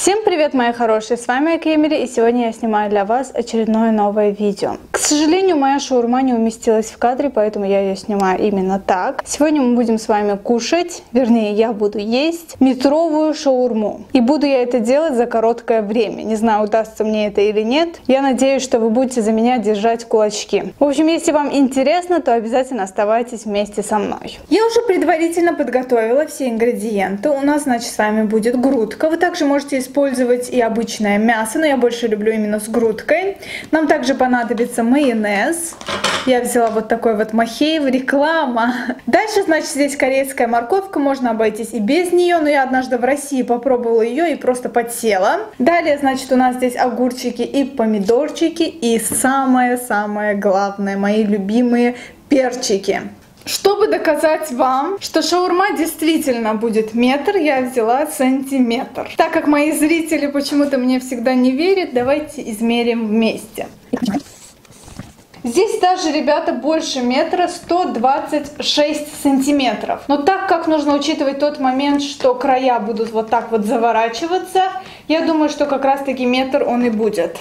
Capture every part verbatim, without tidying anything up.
Всем привет, мои хорошие, с вами Акемили, и сегодня я снимаю для вас очередное новое видео. К сожалению, моя шаурма не уместилась в кадре, поэтому я ее снимаю именно так. Сегодня мы будем с вами кушать, вернее, я буду есть метровую шаурму. И буду я это делать за короткое время. Не знаю, удастся мне это или нет. Я надеюсь, что вы будете за меня держать кулачки. В общем, если вам интересно, то обязательно оставайтесь вместе со мной. Я уже предварительно подготовила все ингредиенты. У нас, значит, с вами будет грудка. Вы также можете использовать и обычное мясо, но я больше люблю именно с грудкой. Нам также понадобится майонез. Я взяла вот такой вот Махеев, реклама. Дальше, значит, здесь корейская морковка, можно обойтись и без нее, но я однажды в России попробовала ее и просто подсела. Далее, значит, у нас здесь огурчики и помидорчики, и самое-самое главное, мои любимые перчики. Чтобы доказать вам, что шаурма действительно будет метр, я взяла сантиметр. Так как мои зрители почему-то мне всегда не верят, давайте измерим вместе. Здесь даже, ребята, больше метра, сто двадцать шесть сантиметров. Но так как нужно учитывать тот момент, что края будут вот так вот заворачиваться, я думаю, что как раз таки метр он и будет.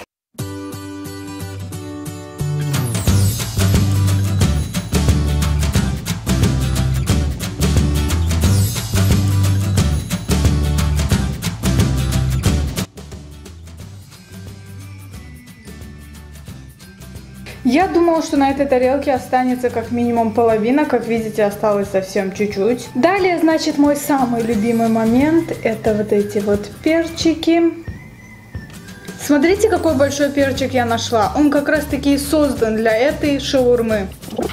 Я думала, что на этой тарелке останется как минимум половина, как видите, осталось совсем чуть-чуть. Далее, значит, мой самый любимый момент, это вот эти вот перчики. Смотрите, какой большой перчик я нашла. Он как раз таки создан для этой шаурмы.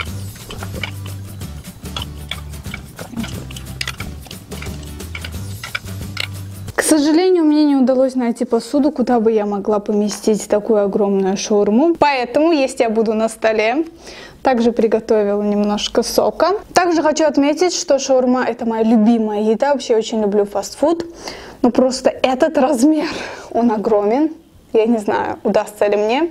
К сожалению, мне не удалось найти посуду, куда бы я могла поместить такую огромную шаурму. Поэтому есть я буду на столе. Также приготовила немножко сока. Также хочу отметить, что шаурма — это моя любимая еда. Вообще очень люблю фастфуд. Но просто этот размер, он огромен. Я не знаю, удастся ли мне.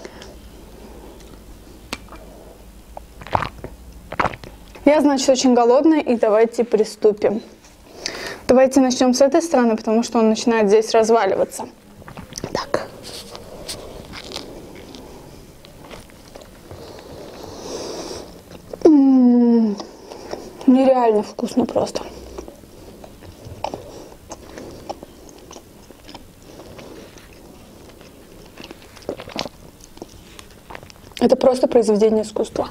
Я, значит, очень голодная, и давайте приступим. Давайте начнем с этой стороны, потому что он начинает здесь разваливаться. Так. М-м-м, нереально вкусно просто. Это просто произведение искусства.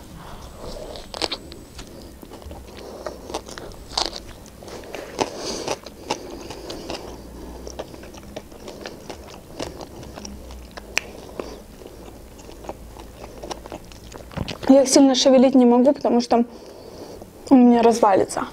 Я их сильно шевелить не могу, потому что у меня развалится.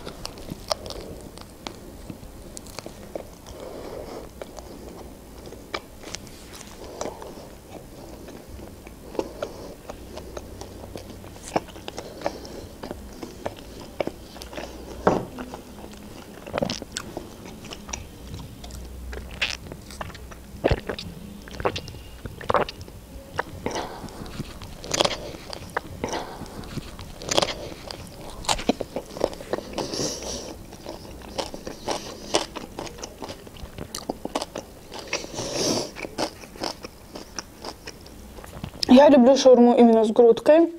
Я люблю шаурму именно с грудкой.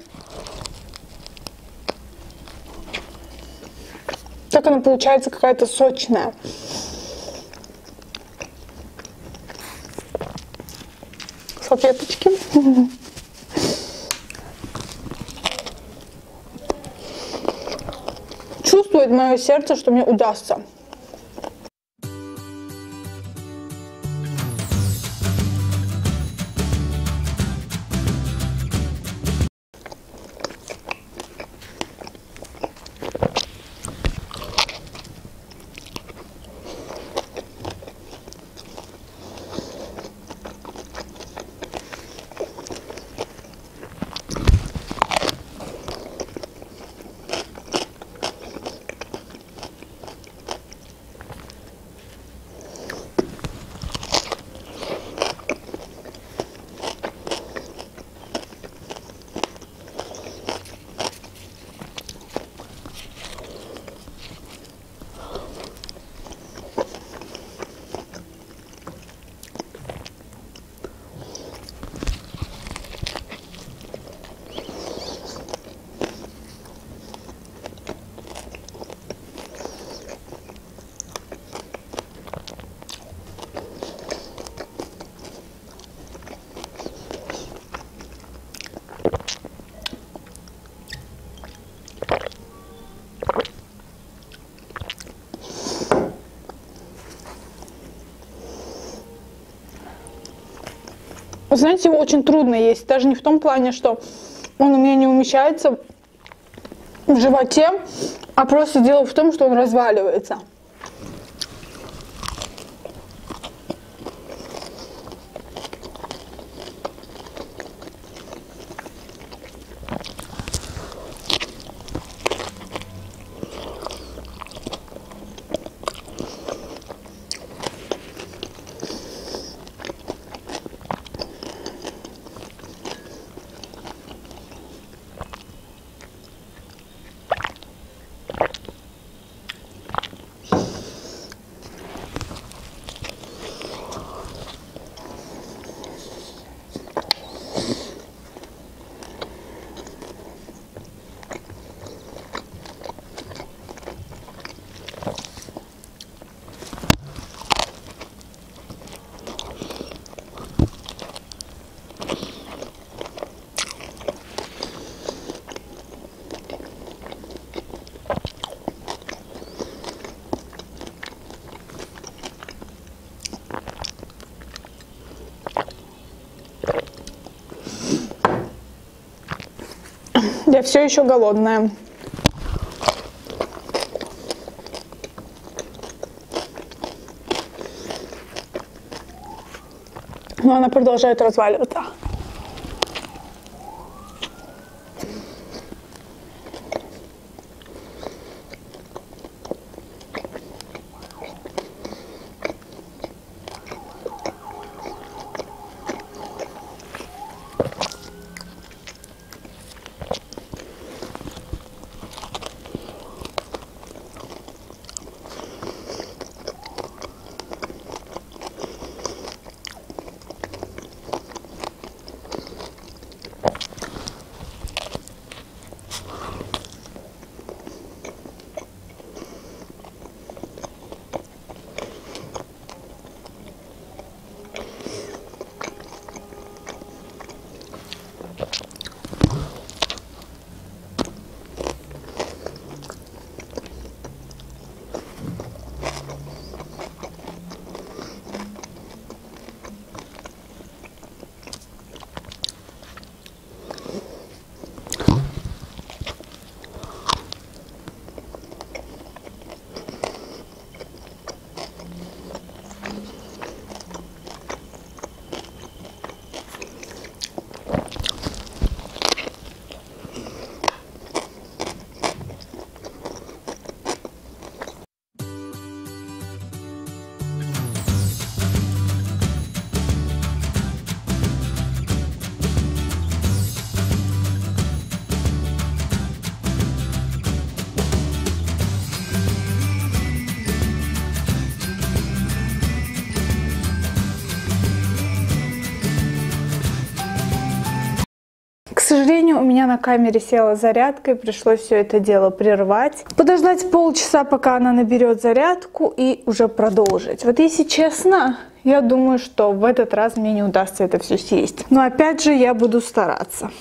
Так она получается какая-то сочная. Салфеточки. Чувствует мое сердце, что мне удастся. Знаете, его очень трудно есть. Даже не в том плане, что он у меня не умещается в животе, а просто дело в том, что он разваливается. Я все еще голодная. Но она продолжает разваливаться. К сожалению, у меня на камере села зарядка, и пришлось все это дело прервать. Подождать полчаса, пока она наберет зарядку, и уже продолжить. Вот если честно, я думаю, что в этот раз мне не удастся это все съесть. Но опять же, я буду стараться.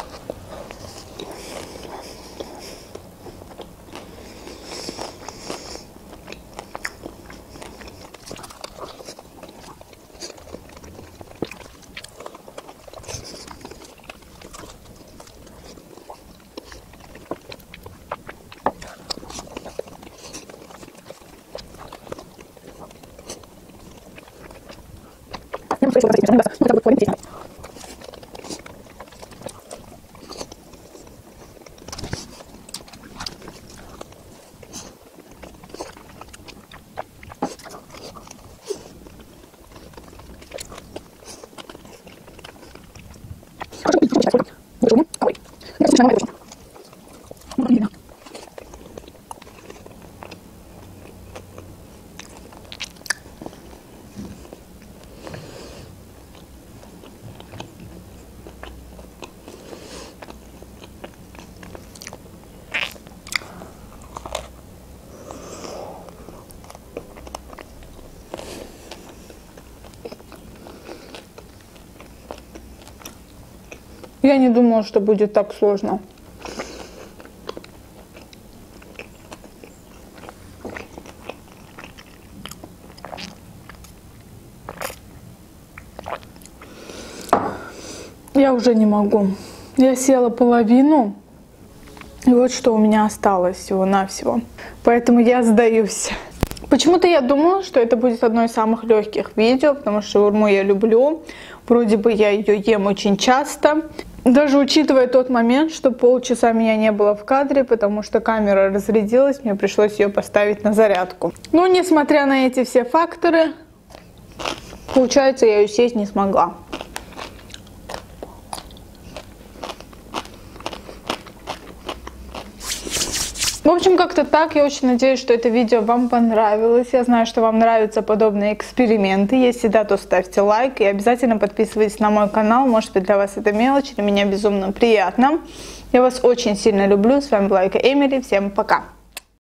Я не думала, что будет так сложно. Я уже не могу. Я съела половину. И вот что у меня осталось всего-навсего. Поэтому я сдаюсь. Почему-то я думала, что это будет одно из самых легких видео, потому что шаурму я люблю. Вроде бы я ее ем очень часто. Даже учитывая тот момент, что полчаса меня не было в кадре, потому что камера разрядилась, мне пришлось ее поставить на зарядку. Но несмотря на эти все факторы, получается, я ее съесть не смогла. В общем, как-то так. Я очень надеюсь, что это видео вам понравилось. Я знаю, что вам нравятся подобные эксперименты. Если да, то ставьте лайк и обязательно подписывайтесь на мой канал. Может быть, для вас это мелочь, для меня безумно приятно. Я вас очень сильно люблю. С вами была Эмили. Всем пока!